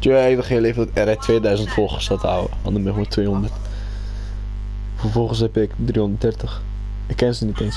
Ik dacht heel leven dat RI 2000 volgers had houden. Anders ben ik maar 200. Vervolgens heb ik 330. Ik ken ze niet eens.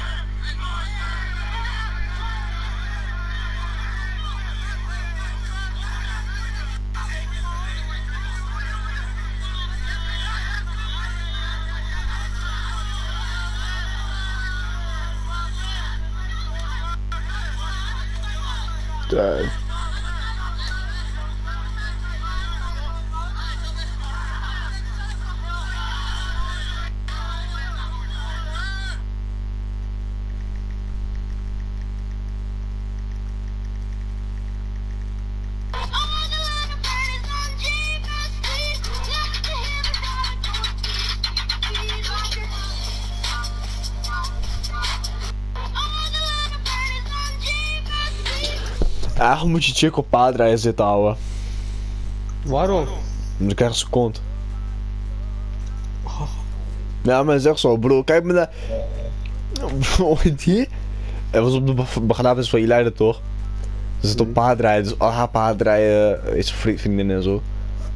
Eigenlijk moet je chick op paardrijden zitten houden. Waarom? Dan krijg je kont. Ja, maar zeg zo, bro. Kijk me naar. Bro, die? Het was op de begrafenis van je leider, toch? Ze zit op paardrijden, dus al haar paardrijden is vriendin en zo.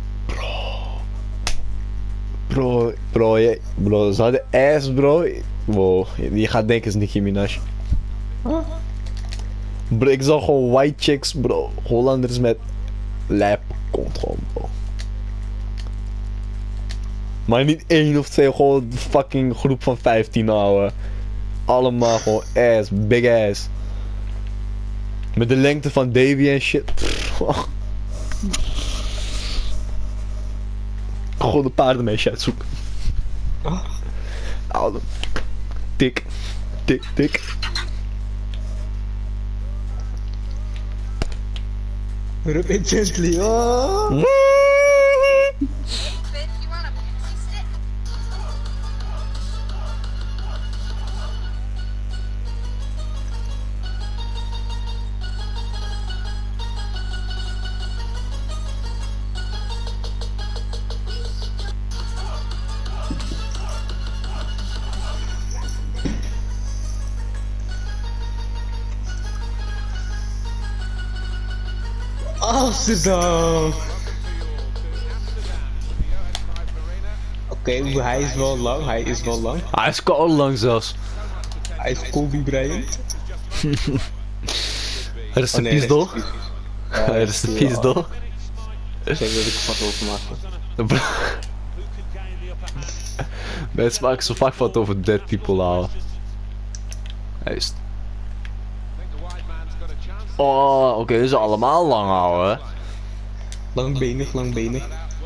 Bro, ze hadden ass, bro. Wow, je gaat denken, is Nicki Minaj. Bro, ik zag gewoon white chicks, bro. Hollanders met lap kont gewoon, bro. Maar niet 1 of 2, gewoon een fucking groep van 15 houden. Allemaal gewoon ass, big ass. Met de lengte van Davy en shit. Gewoon de paardenmeisje uitzoeken. Oude. Tik. Tik, tik. Rub it gently, oh! Amsterdam! Oké, hij is wel lang, hij is wel lang. Hij is koud lang zelfs. Hij is Kobe Bryant. Er is de piesdol. Er is de piesdol. Zeg dat ik wat over maken. Mensen maken zo vaak wat over dead people houden. Juist. Oh, oké, dus allemaal lang houden. Langbenig, langbenig.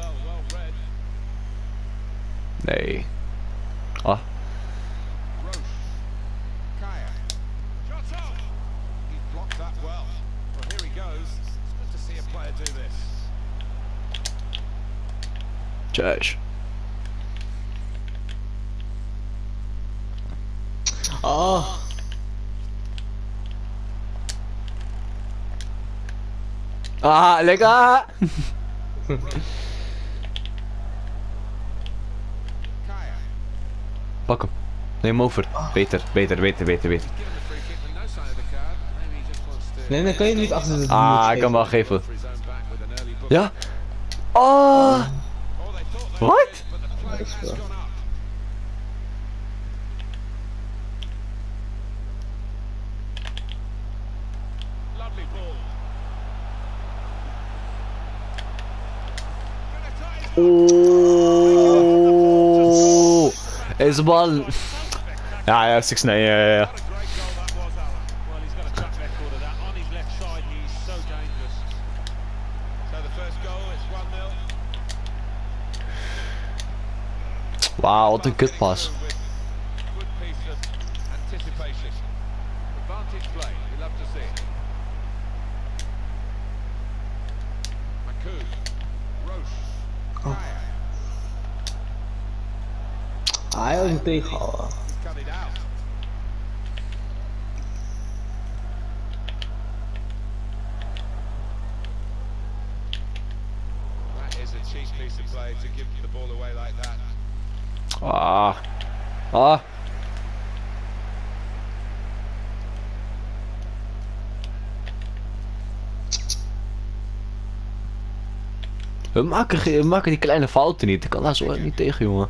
Nee. Ah. Trash. Ah. Ah, lekker! Pak hem. Neem hem over. Beter. Nee, dan kan je niet achter de Ah, ik kan wel geven. Ja? Oh! What? Oeh, deze bal. Ja, 6-9, ja. Wauw, wat een kutpas. Hij had hem tegengehouden. Ah. Ah. We maken die kleine fouten niet. Ik kan daar zo niet tegen, jongen.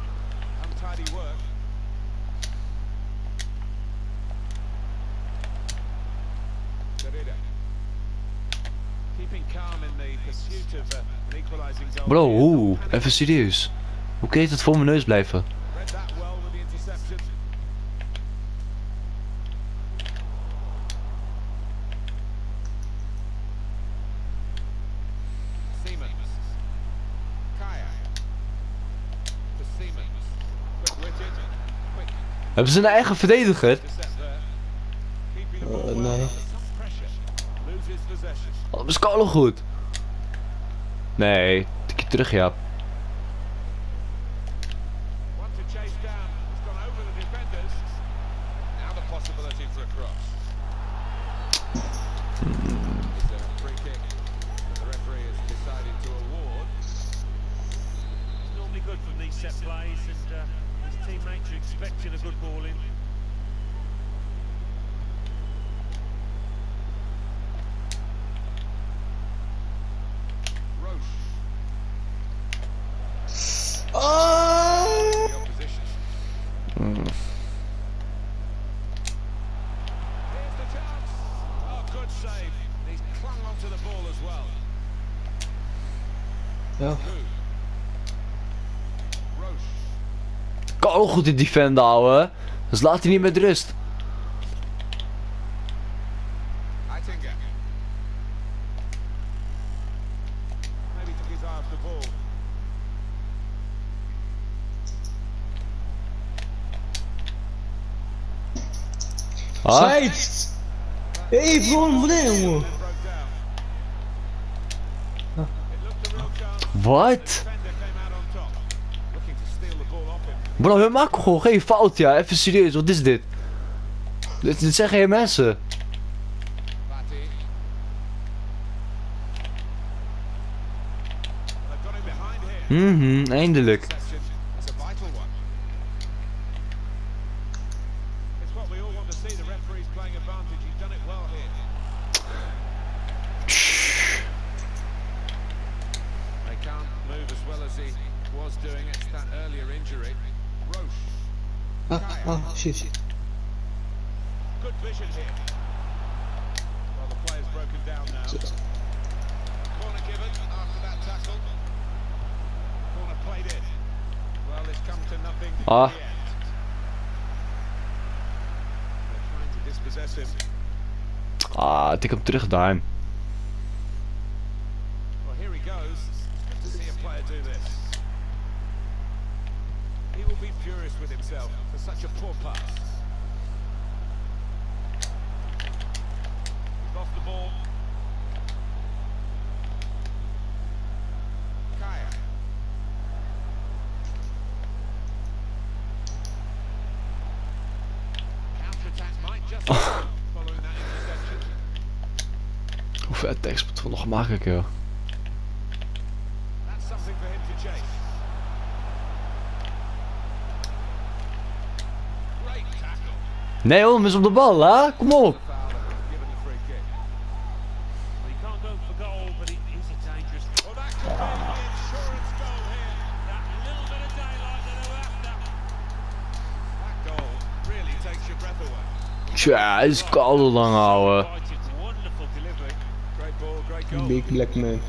Bro, hoe? Even serieus. Hoe kun je het voor mijn neus blijven? Hebben ze een eigen verdediger? Nee. Oh, is Carlo goed? Nee, tikje terug, ja. Ja. Carlo goed in defenden, ouwe. Dus laat hij niet met rust. Ah? Scheids! Hé, jongen! Wat? Bro, we maken gewoon geen fout, ja. Even serieus, wat is dit? Dit zijn geen mensen. Eindelijk. Shit. Good vision here. Well, the player's broken down now. Corner given after that tackle. Corner played in. Well, it's come to nothing in the end. They're trying to dispossess him. Tik hem terug, daar. Well, here he goes. Good to see a player do this. He will be furious with himself for such a poor pass. He's lost the ball. Kaya. Counter-attack might just following that interception. Hoeveel tekst moet we nog maken, joh? That's something for him to chase. Nee hoor, mis op de bal, hè? Kom op! Tja, hij is koud lang, ouwe. Big black man.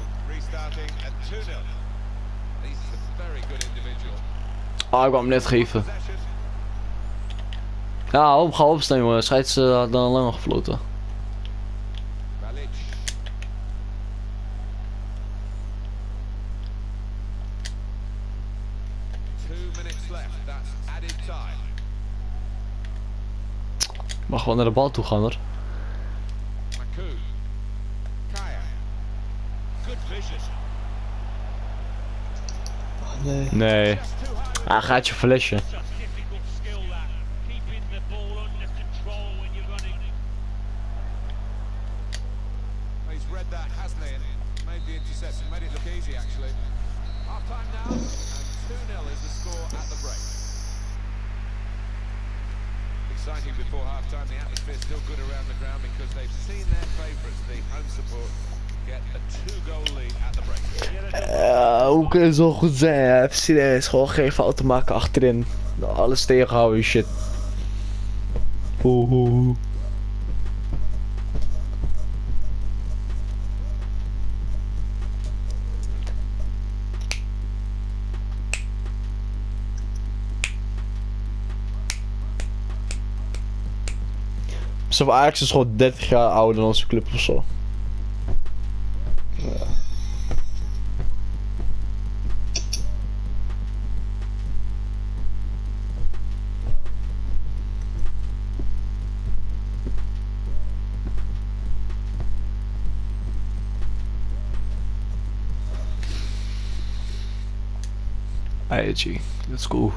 Ah, ik wou hem net geven. Ja, ga opstaan, jongen. Scheids had dan lang gefloten. Mag wel naar de bal toe gaan, hoor. Nee. Nee. Hij gaat je flesje. Exciting before half-time, the atmosphere is still good around the ground because they've seen their favourites, the home support, get a 2-goal lead at the break. hoe kun je zo goed zijn? Hè? Even serieus, gewoon geen fouten maken achterin. Alles tegenhouden, shit. Oeh. Besef, Ajax is gewoon 30 jaar ouder dan onze club ofzo. Ja. Hey G, let's go.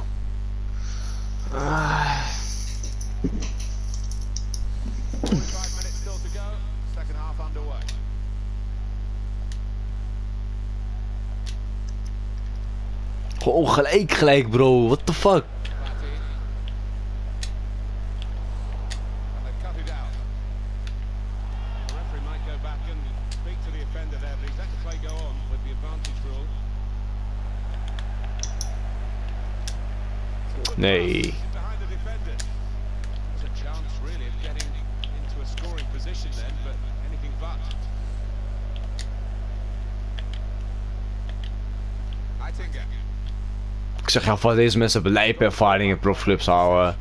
5 minutes still to go. Second half underway. Gewoon gelijk bro, what the fuck? Batty. And they cut it out. The referee might go back and speak to the offender there, but he's let the play go on with the advantage rule. Nee. Behind the defender. There's a chance really of getting into a scoring position then, but anything but. Aitinga. Ik zeg ja, van deze mensen hebben lijpe ervaring in profclubs houden.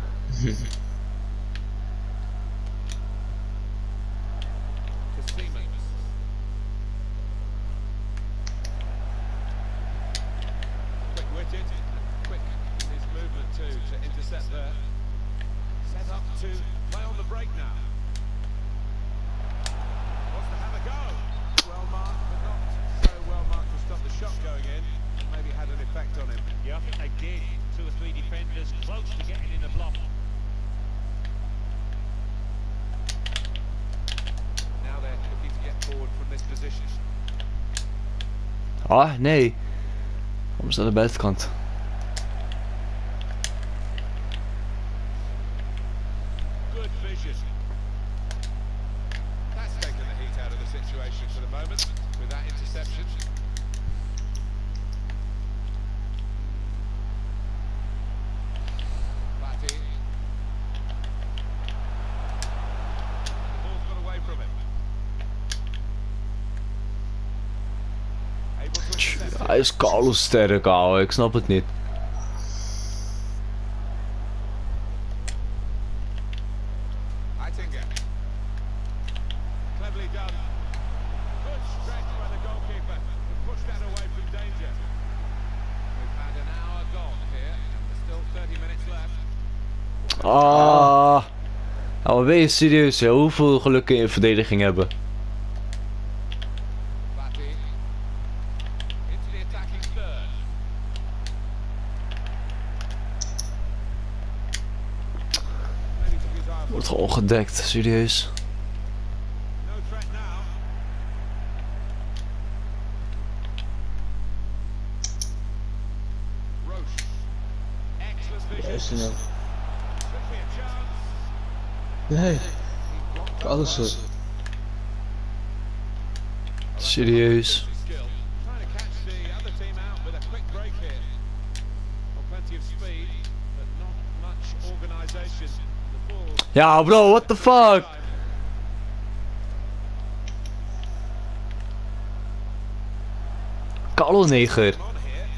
Kasimi. Quick-witted, quick in his movement too to intercept there. Set up to play on the break now. Wants to have a go. Well marked, but not so well marked to stop the shot going in. Maybe had an effect on him. Yeah, I think they did. 2 or 3 defenders close to getting in the block. Now they're looking to get forward from this position. Ah, nee. Waarom is dat aan de buitenkant? Good vision. That's taken the heat out of the situation for the moment with that interception. Batty. The ball's got away from him. Able to intercept it. Hij is koude sterk, ouwe. Ik snap het niet. Aitinga. Cleverly done. Good stretch by the goalkeeper to push that away from danger. We've had an hour gone here and there's still 30 minutes left. Ah. Nou, ben je serieus, hè? Hoeveel geluk kun je in verdediging hebben? Batty. Into the attacking third. Maybe took his eye off. Wordt gewoon gedekt, serieus. No threat now. Roche. Excellent vision. Juist nou. Could be a chance. Nee, Blocked up alles well. zo. Serieus. Skill. Trying to catch the other team out with a quick break here. Well, plenty of speed, but not much organisation. The ball. Ja, bro, what the fuck? Koude neger. On here.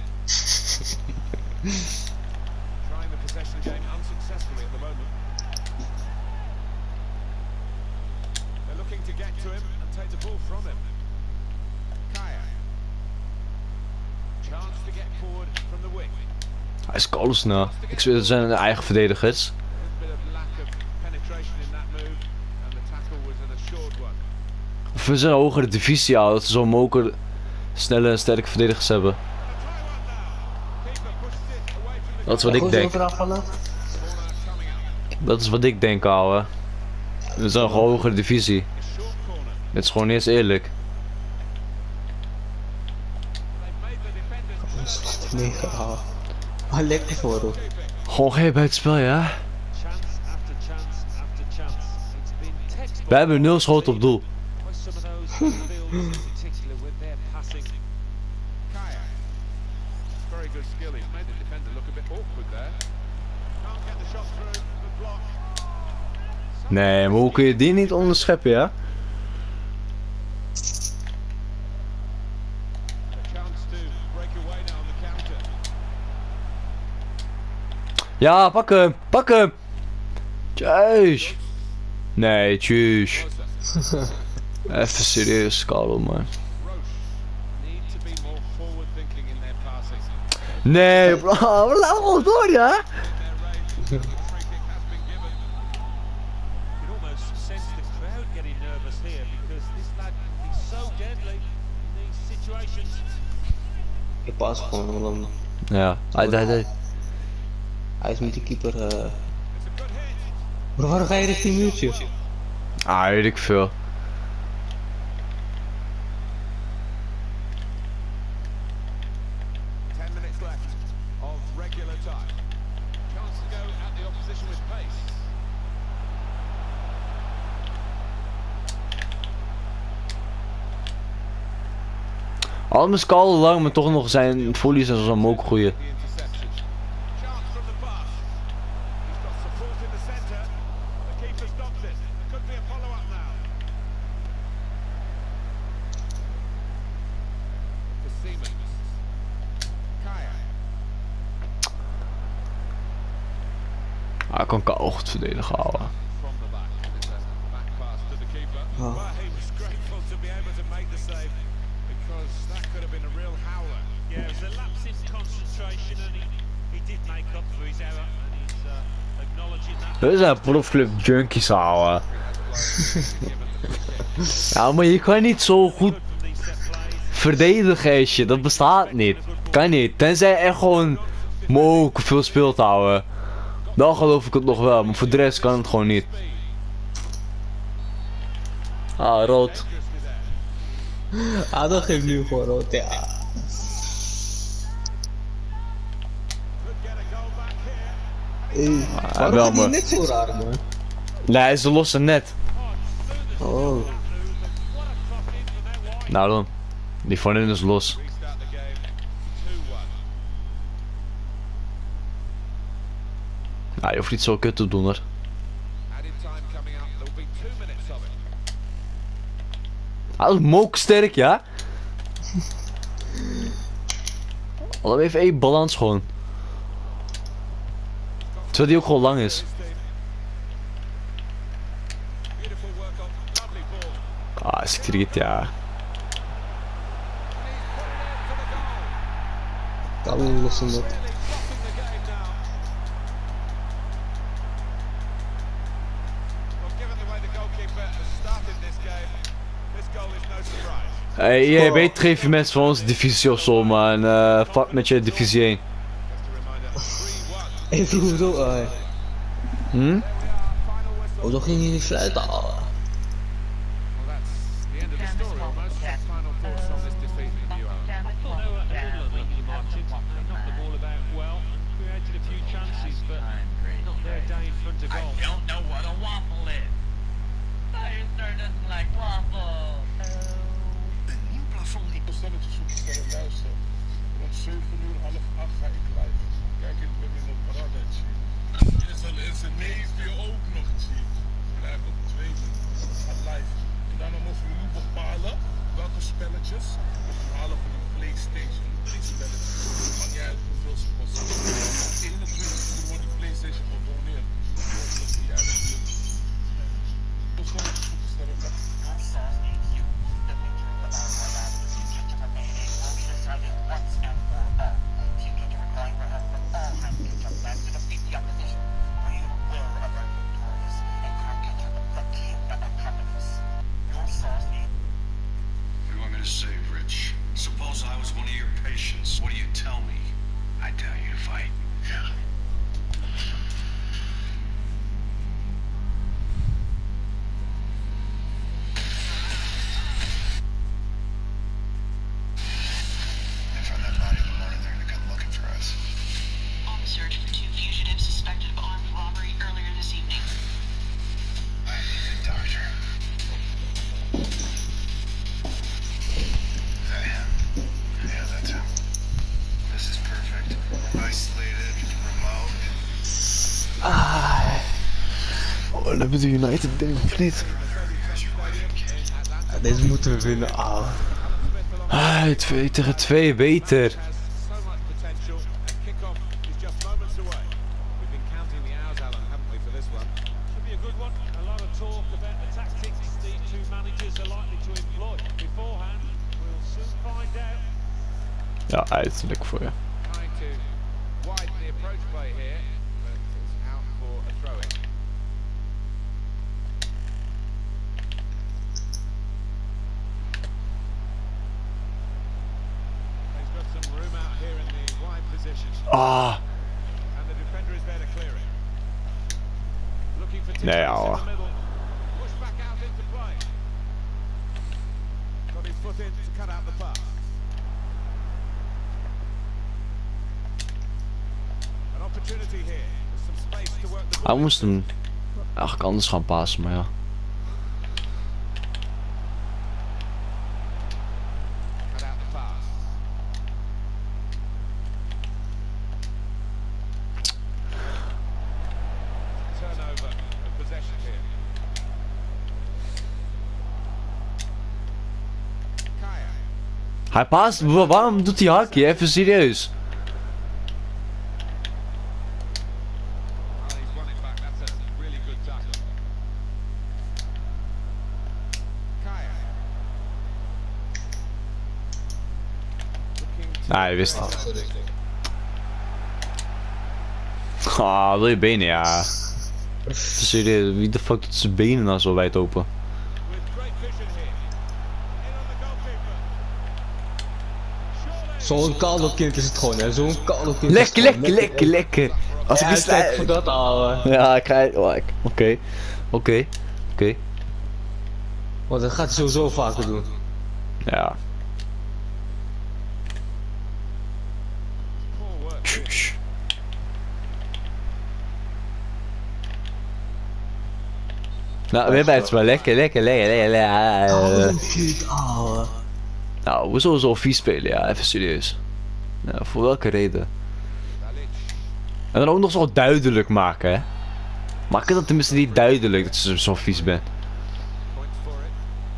Trying the possession game unsuccessfully at the moment. They're looking to get to him and take the ball from him. Kaya. Chance to get forward from the wing. Hij is koude snel. Ik zweer, dat zijn de eigen verdedigers. A bit of lack of penetration in that move, and the tackle was an assured one. Of we zijn een hogere divisie, ouwe, dat ze zo'n moker snelle en sterke verdedigers hebben. Try one now. Keeper pushes it away from the Dat is wat ik Goed denk. eraf vallen. ball now coming out. Dat is wat ik denk, ouwe. We zijn een hogere divisie. A short corner. Dit is gewoon niet eens eerlijk. They've made the defenders turn. Nee, ah, lekker voor hoor. Gewoon geen bij het spel, ja. Chance after chance after chance. It's been textbook. We hebben 0 schoten op doel. By some of those midfielders in particular with their passing. Kaya. Very good skill. He's made the defender look a bit awkward there. Can't get the shot through. Good block. Nee, maar hoe kun je die niet onderscheppen, ja? A chance to break away now on the counter. Ja, pak hem! Pak hem! Tjuus! Nee, tjuus. Even serieus, Carlo, man. Roche need to be more forward thinking in their passing. Nee, bro, laat ons door, ja? Their range. The free kick has been given. You can almost sense the crowd getting nervous here because this lad is so deadly in these situations. Ik pas gewoon, want Ja, hij is met die keeper. It's a good hit. Bro, waarom ga je richting muurtje? weet ik veel. 10 minutes left of regular time. Chance to go at the opposition with pace. Al mijn Carlo lang, maar toch nog zijn volleys en zo'n ook goeie. The interception. Chance from the pass. He's got support in the centre. The keeper stops it. There could be a follow-up now. To Siemens. Kaya. Ah, ik kan Carlo goed verdedigen houden. From the back. It is a back pass to the keeper. Oh. Well, he was grateful to be able to make the save because that could have been a real howler. Yeah, it was a lapse in concentration and he did make up for his error and he's acknowledging that. We zijn profclub junkies houden. Ja, maar je kan niet zo goed Good from these set plays. verdedigen, en shit. Dat bestaat niet. Kan niet. Tenzij je echt gewoon ook veel speelt houden. Dan geloof ik het nog wel, maar voor de rest kan het gewoon niet. Ah, rood. Ah, dat geeft nu gewoon rood, ja. Could get a goal back here. Waarom wel, gaat die maar- net zo raar, man? Nee, hij is de losse net. Oh. Nou dan. Die van hen is los. Restart the game. 2-1. Nou, je hoeft niet zo kut te doen hoor. Added time coming up. There'll be 2 minutes of it. Hij is mook sterk, ja? Laat even één balans gewoon. Terwijl die ook gewoon lang is. This team. Beautiful work on. Lovely ball. Ah, skriet, ja. Kan we lossen dat. Really dropping the game now. Well, given the way the goalkeeper has started this game, this goal is no surprise. Hey, jij weet geef je mensen van onze divisie of zo, man. Fuck met je divisie 1. Just a reminder, 3-1. Even hoezo? Hm? There we are, final whistle. Hoezo ging je niet fluiten? Well, that's the end of the story almost. Final thoughts on this defeat from you, Alan? I thought they were a little unlucky, Martin. They knocked the ball about well and created a few chances, but not their day in front of I goal. don't know what a waffle is. Firestar doesn't like waffle. Een nieuw plafond in stelletjes opstellen, luister. Rond 7 uur, half 8 ga ik live. Kijk in het paradijs zien. Je zal Indonesië ook nog zien. Blijf op 2 minuten. Ga live. En daarna mogen we nu bepalen welke spelletjes we gaan halen voor een PlayStation. 3 spelletjes. Maakt niet uit hoeveel ze kosten. 21 wordt die PlayStation gedoneerd. Ja, dat is het. Dus gewoon op te stellen. Your sauce needs you. The picture of our lab is future to remaining. We'll be decided once and for all. Future to recalling for us from all have future plans to defeat the opposition. We will emerge victorious and crown Kitchen the king of the companies. Your sauce needs What do you want me to say, Rich? Suppose I was one of your patients. What do you dan hebben we de United denk ik, of niet? Ja, deze moeten we winnen. Ah. 2 tegen 2, beter. Has so much potential, and kick-off is just moments away. We've been counting the hours, Alan, haven't we, for this one? Should be a good one. A lot of talk about the tactics the two managers are likely to employ. Beforehand, we'll soon find out. Ja, uiterlijk voor je. Trying to widen the approach play here, but it's out for a throw-in. He's got some room out here in the wide position, Ah, and the defender is there to clear it. Looking for Nee, Timmins in ouwe. the middle. Push back out into play. Got his foot in to cut out the pass. An opportunity here. There's some space to work the hij ball. moest hem eigenlijk anders gaan passen, maar ja. Cut out the pass. Turnover of possession here. Kaya. Hij past, waarom doet hij hakje? Even serieus. Well, he's won it back. That's a really good tackle. Kaya. Looking to Nee, hij wist het. Ah, wil je benen, ja. Serieus, wie de fuck doet zijn benen nou zo wijd open? with great vision here. In on the goalkeeper. Surely. Zo'n koude kind is het gewoon, hè. Zo'n koude kind. Lekker, lekker, lekker, lekker. Als ik Ja, die kijk voor sla... dat, ouwe. Ja, ik ga... Oké. Want dat gaat hij sowieso vaker doen. Ja. Poor work here. Nou, weer bij het spel. Lekker. Kind, ouwe. Nou, we zullen zo vies spelen, ja. Even serieus. Nou, voor welke reden? Dalic. En dan ook nog zo duidelijk maken, hè. Maak het tenminste niet duidelijk dat je zo vies bent. Points for it.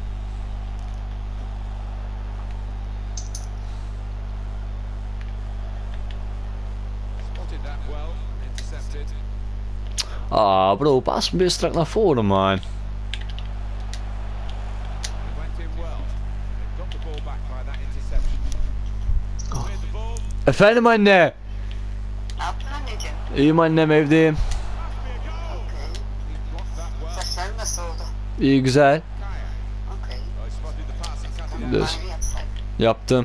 Spotted that well. Intercepted. Ah, bro, pas hem weer strak naar voren, man. It went in well. They've got the ball back by that interception. Cleared the ball. Efendim anne. Yaptın anneciğim. İyiyim annem evdeyim. Must be a goal. Okey. He blocked that well. Saçların nasıl oldu? İyi güzel. Kaya. Okey. Oh, he spotted the pass and cut it out. Yes. Bari yapsak. Yaptım.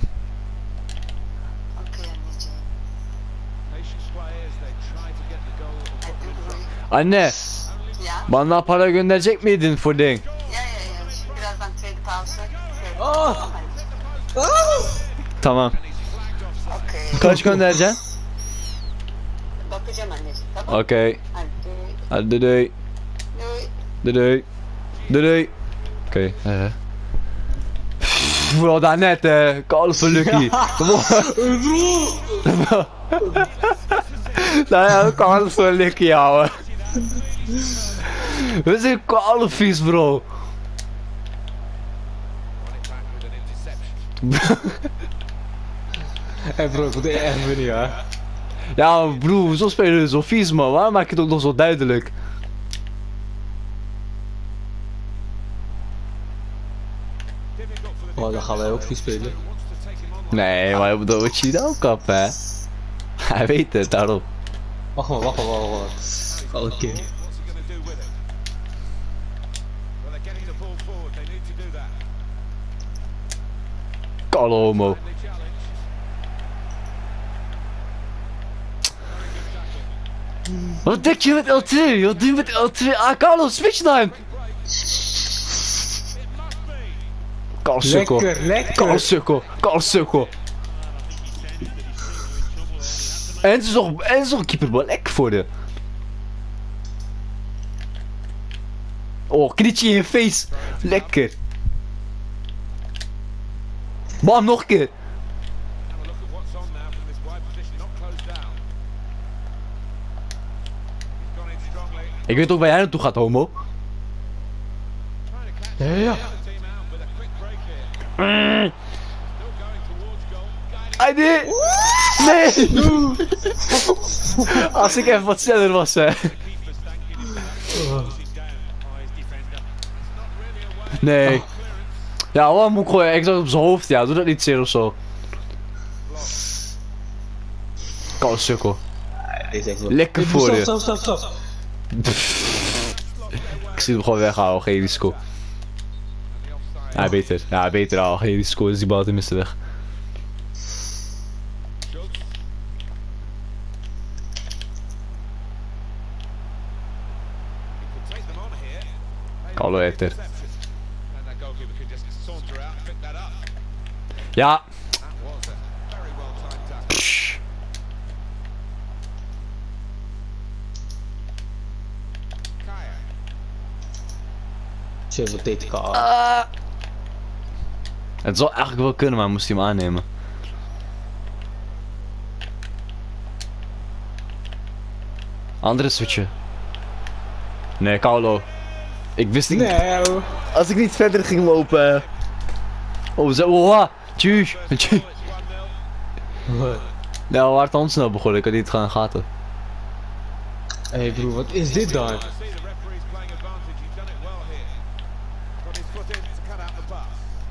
Okey anneciğim. Patient players, they try to get the goal and put them in front. Anne, Ya. bana para gönderecek miydin Fuding? Ya. Şimdi birazdan trade pausu. Ah! Tamam. Okey. Kaç göndereceksin? Bakacağım anneciğim. Tamam. Okey. Hadi. Hadi doei. Doei. Doei. Oké. Bro, daarnet call for Lucky. Nou ja, call for Lucky, ouwe. We zijn call vies, bro. Won it back with an interception. Hé bro, ik moet er echt winnen, ja. Ja, bro, zo spelen we zo vies, man. Waarom maak je het ook nog zo duidelijk? Difficult for the Oh, dan gaan wij ook vies spelen. wants to take him on. Nee, maar je moet ook cheat ook op, hè. Hij weet het, daarom. Wacht maar. Koude kind. What's he going to do with it? Well, they're getting the ball forward. They need to do that. Kalle homo. And the challenge. Very good tackle. Wat denk je met L2? Wat doe je met L2? Ah, Carlos, switch naar hem! It must be. Carl sukkel. Lekker. Carl sukkel. En ze is nog keeper wel lekker voor de. Oh, knietje in je face. Lekker. Bam, nog een keer. Have a look at what's on now from this wide position. Not closed down. He's gone in strongly. Ik weet ook waar jij naartoe gaat, homo. Ja. Team out with a quick break here. Still going towards goal. Guiding Hij Nee! Als ik even wat sneller was, hè. keepers thanking him for that. Closing down by his defender. It's not really a way Nee. clearance. Ja, waarom moet ik gooien? Ik zat op zijn hoofd, ja. Doe dat niet zeer of zo. Koude sukkel. Deze echt wel. Lekker voor je. Stop. Ik zie hem gewoon weghouden, geen risico. Ja, beter. Ja, beter al. Geen risico, dus die bal tenminste weg. Schultz. He could take them on here. Koude etter. Interception. And that goalkeeper can just saunter out and pick that up. Ja. That was a very well timed tackle. Kaya. Shit, wat deed ik al? Het zou eigenlijk wel kunnen, maar moest hij hem aannemen. Andere switchen. Nee, Kaulo. Ik wist niet. Nee, hoor. Als ik niet verder ging lopen. Oh, zo. Oh, tjus. It's 1-0. Nou, waar het dan snel begonnen. Ik had niet gaan gaten. Hé broer, wat is dit dan? I see the referee's playing advantage. He's done it well here. Got his foot in to cut out the pass.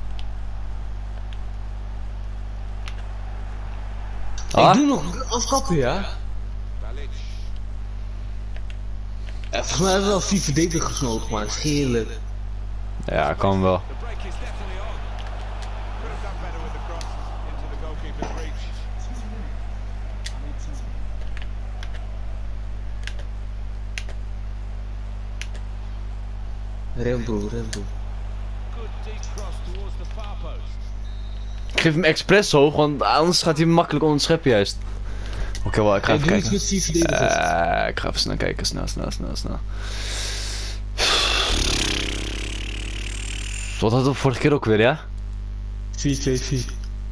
Ah? Ik doe nog afkappen, ja? Balic. Volgens mij hebben we wel 4 verdedigers nodig, maar schelen. Ja, kan wel. The break is definitely on. Could have done better with the cross into the goalkeeper's reach. Rem broer. Good deep cross towards the far post. Ik geef hem expres hoog, want anders gaat hij makkelijk onder het schep juist. Oké, wel, ik ga Ik even doe iets kijken. met 4 verdedigers. Ik ga even snel kijken. Snel. Wat hadden we vorige keer ook weer, ja? 4-2-4.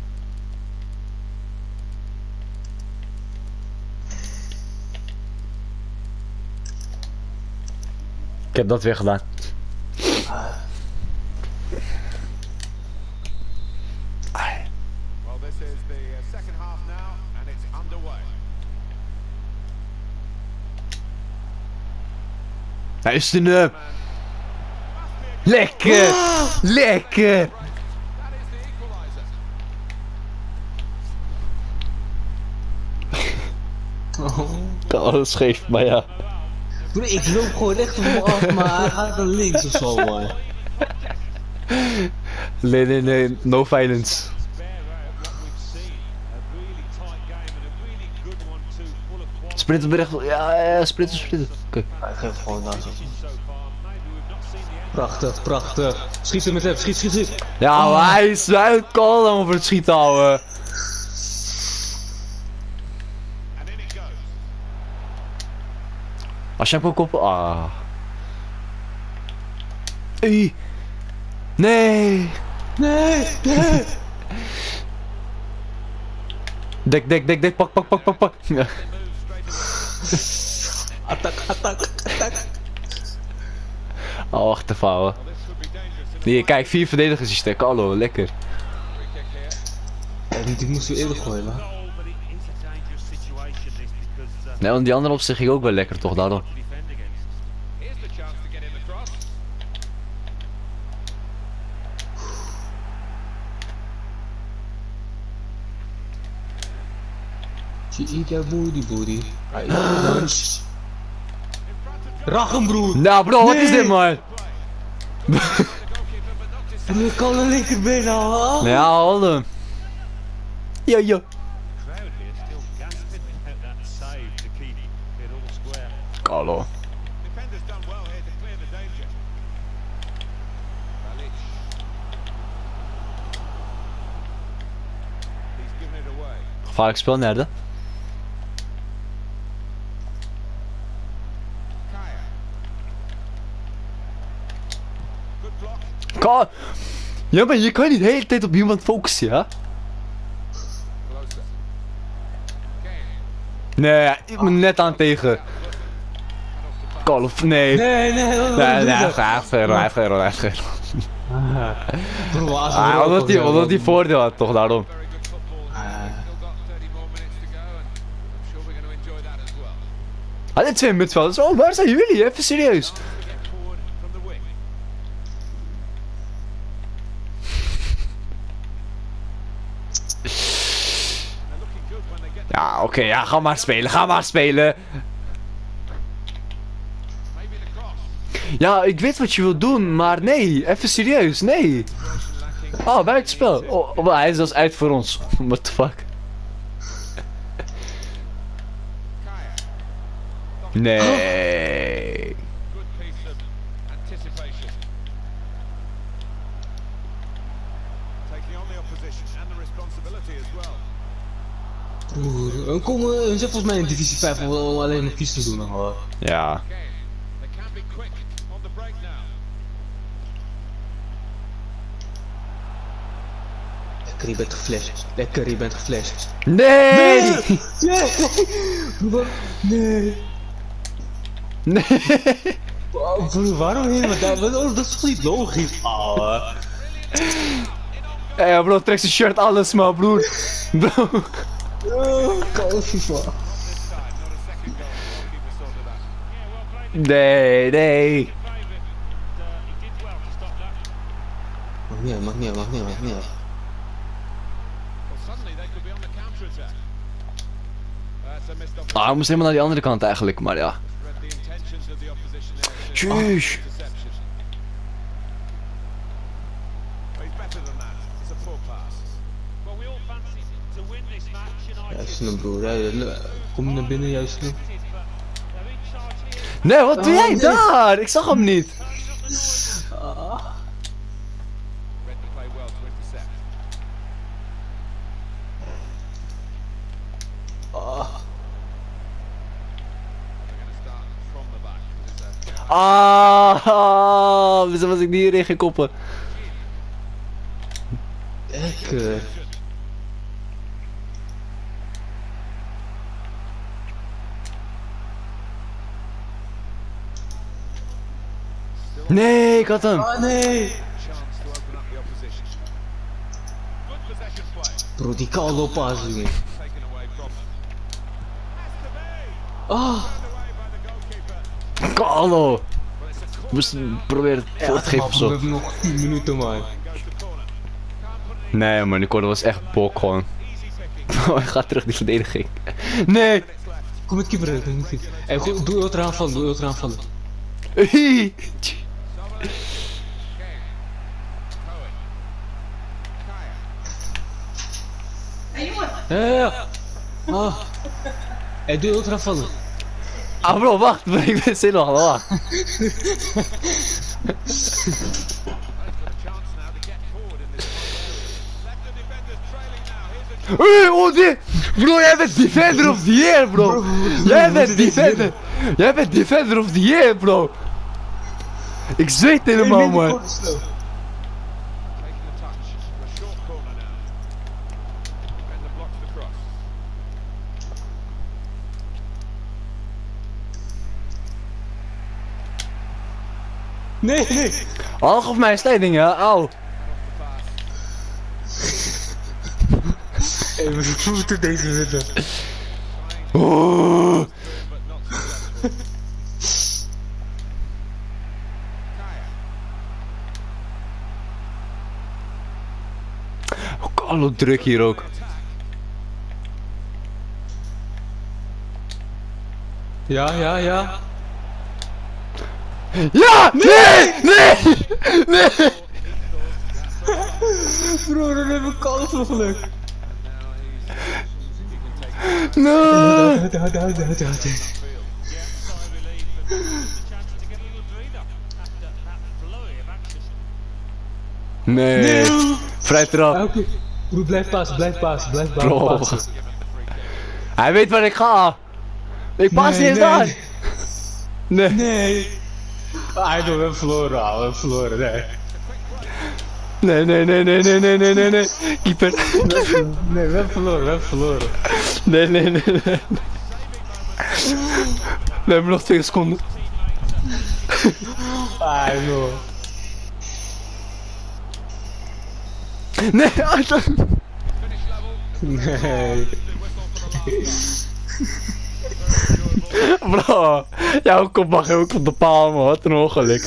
Ik heb dat weer gedaan. Well, this is the second half now, and it's underway. Hij is een... Lekker! Lekker! That is the equaliser. Kan alles scheef, maar ja. Broer, ik loop gewoon recht op me af, maar hij gaat naar links of zo, man. Nee, no violence. Bear out what we've seen. A really tight game and a really good one too, full of quality Sprinten we recht. Ja, sprinten. Oké. Ik geef gewoon naast hem. so far. Maybe we've not seen the end. Prachtig. Schiet hem met hem, schiet. Ja, maar hij is kalm om over het schieten houden. And in it goes. Als je hem kan koppen. Ah. Hey. Nee. Dek, pak. Ja. Attack. Oh, wacht even houden. Well, this could be dangerous. In Hier, kijk, 4 verdedigers die stekken. Hallo, lekker. free kick here. Ja, die moest weer eerder gooien, man. Goal, but it is a dangerous situation this because Nee, want die andere op zich ging ook wel lekker, toch? Daarom. to defend against. Here's the chance to get in the cross. She eat that booty. I eat lunch. Rachem, broer. Nou, bro, wat is dit, man? Broer, ik kan een linkerbeen houden. Ja, haal hem. Yo. Crowd here still gasping out that save to keep it all square. Hallo. Defender's done well here to clear the danger. Balic. He's given it away. Gevaarlijk spel, nerde. Kaya. Good block. Ja, maar je kan niet de hele tijd op iemand focussen, ja? Closer. Kane. Nee, ik ben net aan tegen. Cut off the Call of... Nee. Nee, Nee, hij heeft geen rol, hij heeft geen rol. Bro, als we Omdat hij voordeel had, toch, daarom. Very good football. Still got 30 more minutes to go, and I'm sure we're going to enjoy that as well. Hij had 2 midvelders. Oh, waar zijn jullie? Even serieus. Chance to get forward from the wing. They're looking good when they get Ja, oké, ja, ga maar spelen, ga maar spelen. maybe the cross. Ja, ik weet wat je wilt doen, maar nee, even serieus, nee. Oh, buitenspel. Oh, hij is dus uit voor ons. What the fuck? Nee. Good piece of anticipation. Taking on the opposition and the responsibility as well. Broer, we zitten volgens mij in divisie 5 om alleen maar kies te doen nog hoor. Ja. Again, they can be quick on the break now. Lekker, je bent geflasht. Lekker, je bent geflasht. Nee! Broer, nee. Nee! Oh, broer, waarom helemaal daar? Dat is toch niet logisch? Oh, Ja, bro, trek zijn shirt, alles, maar broer. Bro. Call of FIFA. This time, not a second goal. The goalkeeper sorted that. Yeah, well played. Nee, nee. He did well to stop that. Mag niet uit. Well, suddenly they could be on the counter-attack. That's a missed opportunity. Ah, hij moest helemaal naar die andere kant eigenlijk, maar ja. Read the intentions of the opposition there. Tjus. Interception. But he's better than that. It's a poor pass. Well, we all fancied to win this match, United. Juist hem broer, kom je naar binnen juist hem. But they're in charge here. Nee, wat doe jij nee. daar? Ik zag hem niet. Read the play well to intercept. They're going to start from the back. It's a Ah, was ik niet in ging koppen. Lekker. Nee, ik had hem. Ah nee. chance to open up the opposition. Good possession play. Bro, die koude paas jongen. Taken away from them. Has to be. Ah. Turned away by the goalkeeper. Carlo. But it's a corner. Moest proberen het voor te geven of We zo. hebben nog 10 minuten man. Goes to corner. Can't put it in. Nee man, die corner was echt bok gewoon. Easy picking. Hij gaat terug die verdediging. Nee. It's left. Kom met keeper uit, kom met keeper. Hey, goed, doe ultra aanvallen, doe ultra aanvallen. Solid. Kane. Cohen. Kaya. Ja. Ah. Hey, doe ultra aanvallen. Ah bro, wacht, ik ben zin nog, wacht. They've got a chance now to get forward in this one. Left the defenders trailing now. Here's a Oh dit! Bro, jij bent defender of the year, bro! Jij bent defender! Jij bent defender of the year, bro! Ik zweet helemaal, man! taking a touch for a short corner now. Defender blocks the cross. Nee, nee. Alg op mijn slijding, ja, auw! Hey, we moeten deze winnen. Oh. But not successful. Kaya. Carlo druk hier ook. Ja, ja, ja. Ja! Nee! Nee! Nee! Bro, dan hebben we kans nog geluk. Nee! Hadi. Sigh of relief and the chance to get a little breather after that flurry of action. Nee! Vrij trap. Oké. Bro, blijf passen, blijf passen, blijf Bro. passen. Hij weet waar ik ga! Ik pas niet eens daar! Nee! Nee. Ah, we hebben verloren, we hebben verloren, nee. Nee, nee, nee, nee, nee, nee, nee, nee, nee. Keeper. Nee, we hebben verloren, we hebben verloren. Nee, nee, nee, nee. We hebben nog 2 seconden. Ah, no. Nee, Arthur. Finish level. Nee. The whistle for the last one. Very enjoyable. Bro, jouw kop mag ook op de paal, man. Wat een ongeluk.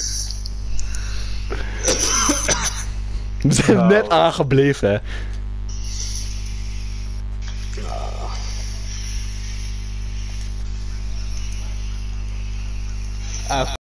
We zijn net aangebleven, hè. Ah,